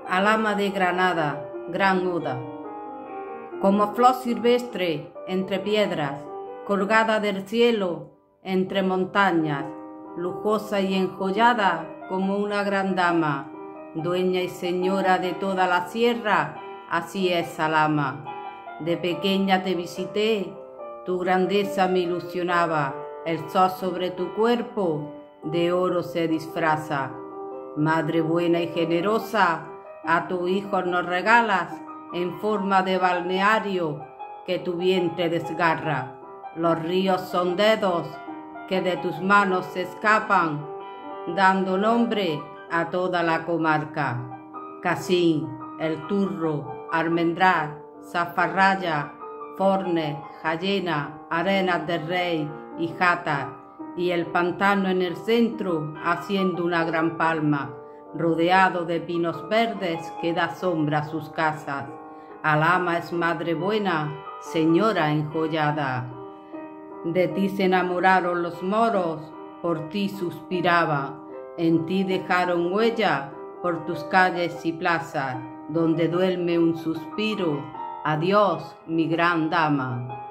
Alhama de Granada, gran oda. Como flor silvestre entre piedras, colgada del cielo entre montañas, lujosa y enjollada como una gran dama, dueña y señora de toda la sierra, así es Alhama. De pequeña te visité, tu grandeza me ilusionaba, el sol sobre tu cuerpo de oro se disfraza. Madre buena y generosa, a tu hijo nos regalas en forma de balneario que tu vientre desgarra. Los ríos son dedos que de tus manos se escapan, dando nombre a toda la comarca. Casín, El Turro, Almendral, Zafarraya, Fornes, Jayena, Arenas del Rey y Játar, y el pantano en el centro haciendo una gran palma, rodeado de pinos verdes que da sombra a sus casas. Alhama es madre buena, señora enjollada. De ti se enamoraron los moros, por ti suspiraba, en ti dejaron huella por tus calles y plazas, donde duerme un suspiro. Adiós, mi gran dama.